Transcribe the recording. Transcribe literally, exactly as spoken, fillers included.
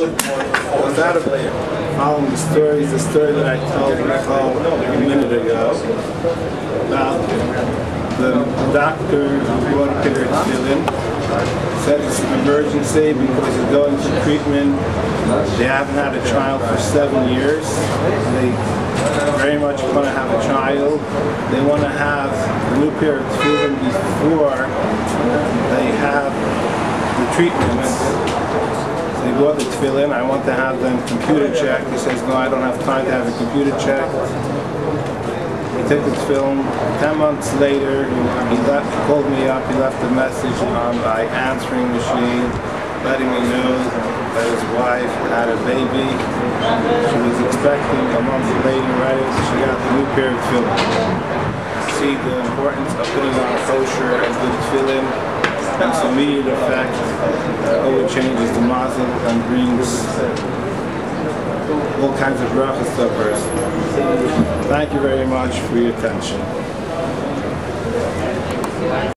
was out of following the stories, the story that I told Michal a minute ago about the doctor who brought a pair of Tefillin. Said it's an emergency because they're going for treatment. They haven't had a child for seven years. They very much want to have a child. They want to have a new pair of Tefillin before they have the treatments. So they bought the Tefillin. I want to have them computer checked. He says, no, I don't have time to have it computer checked. He took the film. Ten months later, he left, called me up. He left a message on my answering machine, letting me know that his wife had a baby. She was expecting a month later, right? She got the new pair of tefillin. See the importance of putting on kosher and good tefillin. And some immediate effect. Uh, oh, it changes the mazel and brings all kinds of brachas to a person. Thank you very much for your attention.